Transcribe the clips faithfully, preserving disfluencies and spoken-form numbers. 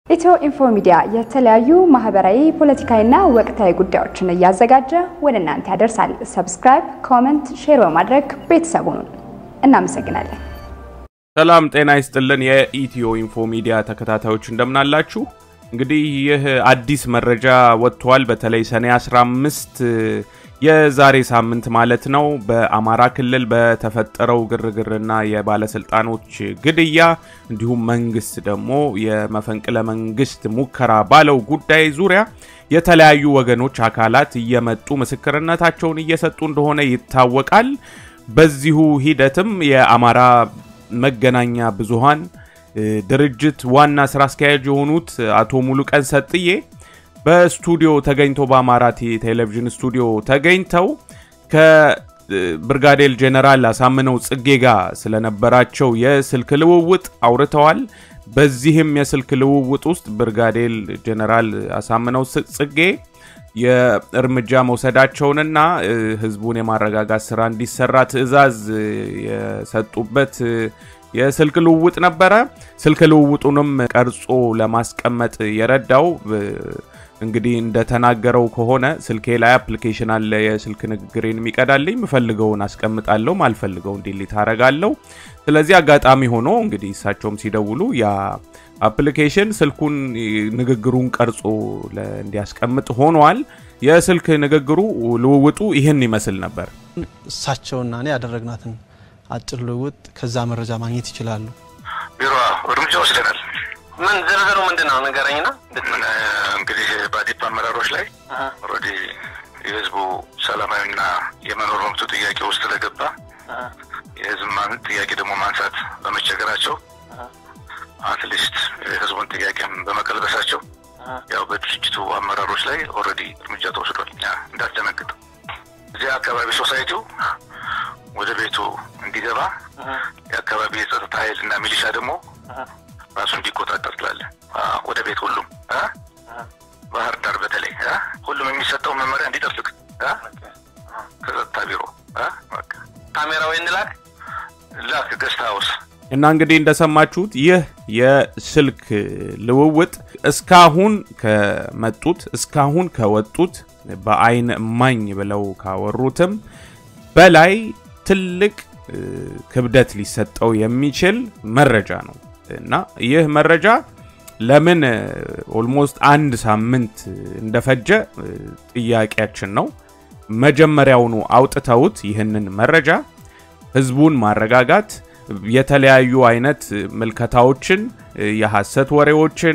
EthioInfo Media የተለያዩ ማህበራዊ ፖለቲካዊና ወቅታዊ ጉዳዮችን ያዘጋጀ ወደ እናንተ ያደርሳል። ሰብስክራይብ፣ ኮሜንት፣ ሼር በማድረግ ቤተሰቡን እናመሰግናለን። ሰላም ጤና ይስጥልን የኢትዮኢንፎ ሚዲያ ተከታታዮች እንደምን አላችሁ? እንግዲህ ይህ አዲስ መረጃ ወጥቷል። በተለይ ሰኔ አስራ አምስት የዛሬ ሳምንት ማለት ነው በአማራ ክልል በተፈጠረው ግርግርና የባለስልጣኖች ግድያ እንዲሁም መንግስት ደግሞ የመፈንቅለ መንግስት ሙከራ ባለው ጉዳይ ዙሪያ የተለያዩ ወገኖች አካላት እየመጡ ምስክርነታቸውን እየሰጡ እንደሆነ ይታወቃል። በዚሁ ሂደትም የአማራ መገናኛ ብዙሃን ድርጅት ዋና ስራ አስኪያጅ የሆኑት አቶ ሙሉቀን ሰጥዬ በስቱዲዮ ተገኝተው በአማራ ቴሌቪዥን ስቱዲዮ ተገኝተው ከብርጋዴር ጀነራል አሳምነው ጽጌ ጋር ስለነበራቸው የስልክ ልውውጥ አውርተዋል። በዚህም የስልክ ልውውጥ ውስጥ ብርጋዴር ጀነራል አሳምነው ጽጌ የእርምጃ መውሰዳቸውንና ህዝቡን የማረጋጋት ስራ እንዲሰራ ትዕዛዝ የሰጡበት የስልክ ልውውጥ ነበረ። ስልክ ልውውጡንም ቀርጾ ለማስቀመጥ የረዳው እንግዲህ እንደተናገረው ከሆነ ስልኬ ላይ አፕሊኬሽን አለ የስልክ ንግግሬን የሚቀዳልኝ ምፈልገውን አስቀምጣለሁ ማልፈልገውን ዲሊት አረጋለሁ። ስለዚህ አጋጣሚ ሆኖ እንግዲህ እሳቸውም ሲደውሉ ያ አፕሊኬሽን ስልኩን ንግግሩን ቀርጾ እንዲያስቀምጥ ሆኗል። የስልክ ንግግሩ ልውውጡ ይሄን ይመስል ነበር። እሳቸውና እኔ ያደረግናትን አጭር ልውውጥ ከዛ መረጃ ማግኘት ይችላሉ። ቢሮ እርምጃ ወስደናል። ምን ዘርዘሩ ምንድነው ነገረኝና እንግዲህ ባዲፓ አመራሮች ላይ ኦሬዲ የህዝቡ ሰላማዊና የመኖር መብት ጥያቄ ውስጥ ለገባ የህዝብ ማንነት ጥያቄ ደግሞ ማንሳት በመቸገራቸው አትሊስት የህዝቡን ጥያቄም በመቀልበሳቸው ያው በድርጅቱ አመራሮች ላይ ኦሬዲ እርምጃ ተወስዷል። እንዳትደነግጡ እዚህ አካባቢ ሶሳይቲው ወደ ቤቱ እንዲገባ የአካባቢ የጸጥታ ኃይልና ሚሊሻ ደግሞ ራሱ እንዲቆጣጠር ትላለ ወደ ቤት ሁሉም ባህር ዳር በተለይ ሁሉም የሚሰጠው መመሪያ እንዲጠብቅ ከጸጥታ ቢሮ ካሜራው እንላክ ላክ ገስት ሃውስ እና እንግዲህ እንደሰማችሁት ይህ የስልክ ልውውጥ እስካሁን ከመጡት እስካሁን ከወጡት በአይን ማኝ ብለው ካወሩትም በላይ ትልቅ ክብደት ሊሰጠው የሚችል መረጃ ነው። እና ይህ መረጃ ለምን ኦልሞስት አንድ ሳምንት እንደፈጀ ጥያቄያችን ነው። መጀመሪያውኑ አውጥተውት ይህንን መረጃ ህዝቡን ማረጋጋት የተለያዩ አይነት መልከታዎችን የሐሰት ወሬዎችን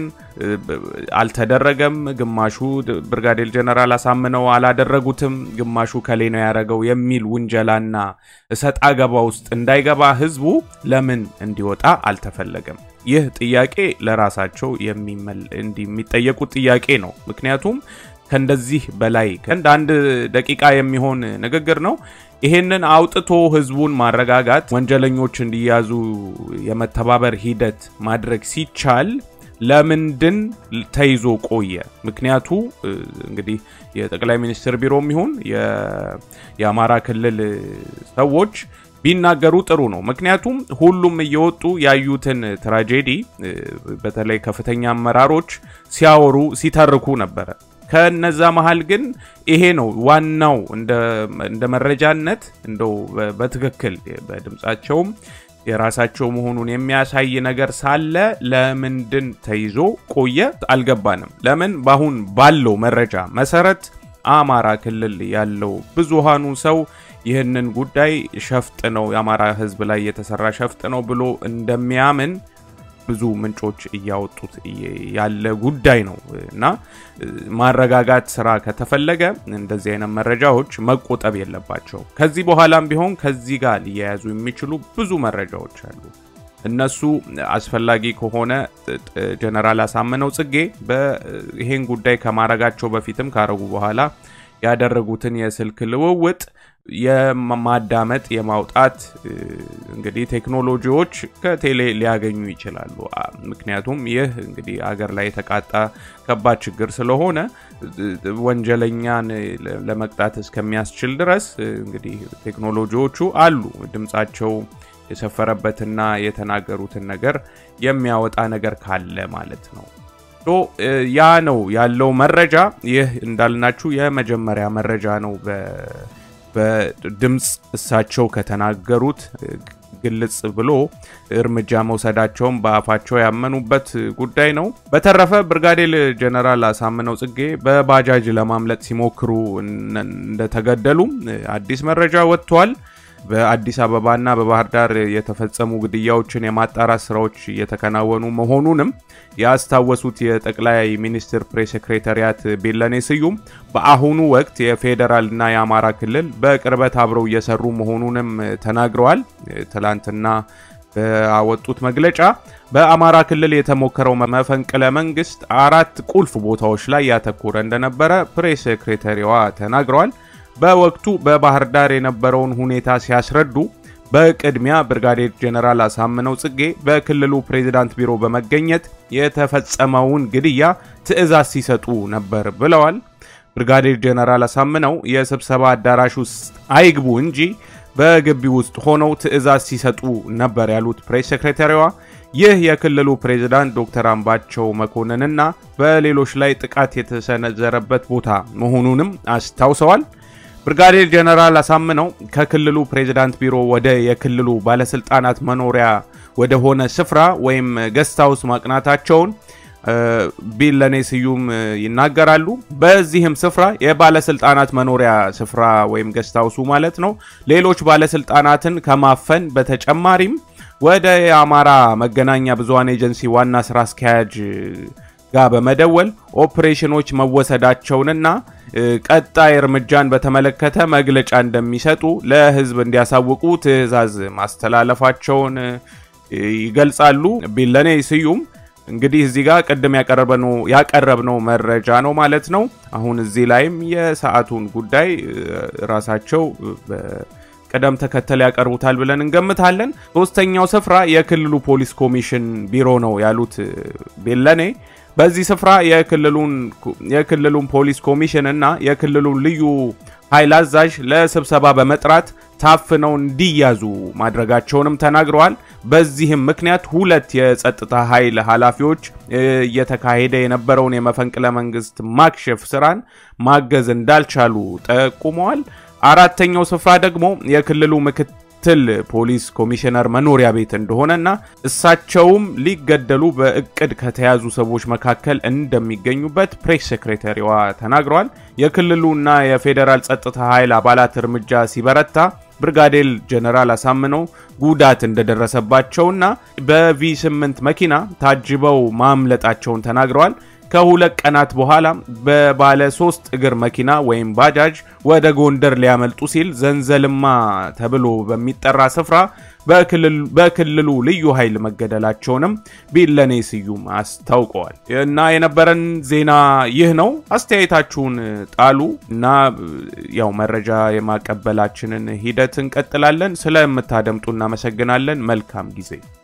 አልተደረገም ግማሹ ብርጋዴር ጀነራል አሳምነው አላደረጉትም ግማሹ ከሌ ነው ያረጋው የሚል ውንጀላና እሰጥ አገባ ውስጥ እንዳይገባ ህዝቡ ለምን እንዲወጣ አልተፈለገም? ይህ ጥያቄ ለራሳቸው የሚመል እንዲሚጠየቁ ጥያቄ ነው። ምክንያቱም ከእንደዚህ በላይ ከእንደ አንድ ደቂቃ የሚሆን ንግግር ነው። ይሄንን አውጥቶ ህዝቡን ማረጋጋት ወንጀለኞች እንዲያዙ የመተባበር ሂደት ማድረግ ሲቻል ለምንድን ተይዞ ቆየ? ምክንያቱ እንግዲህ የጠቅላይ ሚኒስትር ቢሮም ይሁን የአማራ ክልል ሰዎች ቢናገሩ ጥሩ ነው። ምክንያቱም ሁሉም እየወጡ ያዩትን ትራጀዲ በተለይ ከፍተኛ አመራሮች ሲያወሩ ሲተርኩ ነበር። ከነዛ መሃል ግን ይሄ ነው ዋናው እንደ እንደ መረጃነት እንደው በትክክል በድምጻቸውም የራሳቸው መሆኑን የሚያሳይ ነገር ሳለ ለምንድን ተይዞ ቆየ አልገባንም። ለምን ባሁን ባለው መረጃ መሰረት አማራ ክልል ያለው ብዙሃኑ ሰው ይህንን ጉዳይ ሸፍጥ ነው የአማራ ህዝብ ላይ የተሰራ ሸፍጥ ነው ብሎ እንደሚያምን ብዙ ምንጮች እያወጡት ያለ ጉዳይ ነው። እና ማረጋጋት ስራ ከተፈለገ እንደዚህ አይነት መረጃዎች መቆጠብ የለባቸው። ከዚህ በኋላም ቢሆን ከዚህ ጋር ሊያያዙ የሚችሉ ብዙ መረጃዎች አሉ። እነሱ አስፈላጊ ከሆነ ጀነራል አሳምነው ጽጌ በይሄን ጉዳይ ከማረጋቸው በፊትም ካረጉ በኋላ ያደረጉትን የስልክ ልውውጥ የማዳመጥ የማውጣት እንግዲህ ቴክኖሎጂዎች ከቴሌ ሊያገኙ ይችላሉ። ምክንያቱም ይህ እንግዲህ አገር ላይ ተቃጣ ከባድ ችግር ስለሆነ ወንጀለኛን ለመቅጣት እስከሚያስችል ድረስ እንግዲህ ቴክኖሎጂዎቹ አሉ። ድምጻቸው የሰፈረበትና የተናገሩትን ነገር የሚያወጣ ነገር ካለ ማለት ነው። ዶ ያ ነው ያለው መረጃ ይህ እንዳልናችሁ የመጀመሪያ መረጃ ነው በ በድምጽ እሳቸው ከተናገሩት ግልጽ ብሎ እርምጃ መውሰዳቸውን በአፋቸው ያመኑበት ጉዳይ ነው በተረፈ ብርጋዴር ጀነራል አሳምነው ጽጌ በባጃጅ ለማምለጥ ሲሞክሩ እንደተገደሉ አዲስ መረጃ ወጥቷል በአዲስ አበባና በባህር ዳር የተፈጸሙ ግድያዎችን የማጣራት ስራዎች እየተከናወኑ መሆኑንም ያስታወሱት የጠቅላይ ሚኒስትር ፕሬስ ሴክሬታሪያት ቢለኔ ስዩም በአሁኑ ወቅት የፌደራልና የአማራ ክልል በቅርበት አብረው እየሰሩ መሆኑንም ተናግረዋል ትላንትና በአወጡት መግለጫ በአማራ ክልል የተሞከረው መፈንቅለ መንግስት አራት ቁልፍ ቦታዎች ላይ ያተኮረ እንደነበረ ፕሬስ ሴክሬታሪዋ ተናግረዋል በወቅቱ በባህር ዳር የነበረውን ሁኔታ ሲያስረዱ በቅድሚያ ብርጋዴር ጀነራል አሳምነው ጽጌ በክልሉ ፕሬዝዳንት ቢሮ በመገኘት የተፈጸመውን ግድያ ትዕዛዝ ሲሰጡ ነበር ብለዋል ብርጋዴር ጀነራል አሳምነው የስብሰባ አዳራሽ ውስጥ አይግቡ እንጂ በግቢ ውስጥ ሆነው ትዕዛዝ ሲሰጡ ነበር ያሉት ፕሬስ ሴክሬታሪዋ ይህ የክልሉ ፕሬዝዳንት ዶክተር አምባቸው መኮንንና በሌሎች ላይ ጥቃት የተሰነዘረበት ቦታ መሆኑንም አስታውሰዋል ብርጋዴር ጀነራል አሳምነው ከክልሉ ፕሬዝዳንት ቢሮ ወደ የክልሉ ባለስልጣናት መኖሪያ ወደ ሆነ ስፍራ ወይም ገስታውስ ማቅናታቸውን ቢለኔ ስዩም ይናገራሉ በዚህም ስፍራ የባለስልጣናት መኖሪያ ስፍራ ወይም ገስታውሱ ማለት ነው ሌሎች ባለስልጣናትን ከማፈን በተጨማሪም ወደ የአማራ መገናኛ ብዙሃን ኤጀንሲ ዋና ስራ አስኪያጅ ጋር በመደወል ኦፕሬሽኖች መወሰዳቸውንና ቀጣይ እርምጃን በተመለከተ መግለጫ እንደሚሰጡ ለህዝብ እንዲያሳውቁ ትዕዛዝ ማስተላለፋቸውን ይገልጻሉ ቢለኔ ስዩም እንግዲህ እዚህ ጋር ቀደም ያቀረበነው ያቀረብነው መረጃ ነው ማለት ነው አሁን እዚህ ላይም የሰዓቱን ጉዳይ ራሳቸው ቀደም ተከተለ ያቀርቡታል ብለን እንገምታለን ሶስተኛው ስፍራ የክልሉ ፖሊስ ኮሚሽን ቢሮ ነው ያሉት ቢለኔ በዚህ ስፍራ የክልሉን የክልሉን ፖሊስ ኮሚሽን እና የክልሉን ልዩ ኃይል አዛዥ ለስብሰባ በመጥራት ታፍነው እንዲያዙ ማድረጋቸውንም ተናግረዋል በዚህም ምክንያት ሁለት የጸጥታ ኃይል ኃላፊዎች እየተካሄደ የነበረውን የመፈንቅለ መንግስት ማክሸፍ ስራን ማገዝ እንዳልቻሉ ጠቁመዋል አራተኛው ስፍራ ደግሞ የክልሉ ምክትል ፖሊስ ኮሚሽነር መኖሪያ ቤት እንደሆነና እሳቸውም ሊገደሉ በእቅድ ከተያዙ ሰዎች መካከል እንደሚገኙበት ፕሬስ ሴክሬታሪዋ ተናግረዋል የክልሉና የፌደራል ጸጥታ ኃይል አባላት እርምጃ ሲበረታ ብርጋዴር ጀነራል አሳምነው ጉዳት እንደደረሰባቸውና በቪ ስምንት መኪና ታጅበው ማምለጣቸውን ተናግረዋል ከሁለት ቀናት በኋላ በባለ ሶስት እግር መኪና ወይም ባጃጅ ወደ ጎንደር ሊያመልጡ ሲል ዘንዘልማ ተብሎ በሚጠራ ስፍራ በክልሉ በክልሉ ልዩ ኃይል መገደላቸውንም ቢለኔ ስዩም አስታውቀዋል እና የነበረን ዜና ይህ ነው አስተያየታችሁን ጣሉ እና ያው መረጃ የማቀበላችንን ሂደት እንቀጥላለን ስለምታደምጡና መሰግናለን መልካም ጊዜ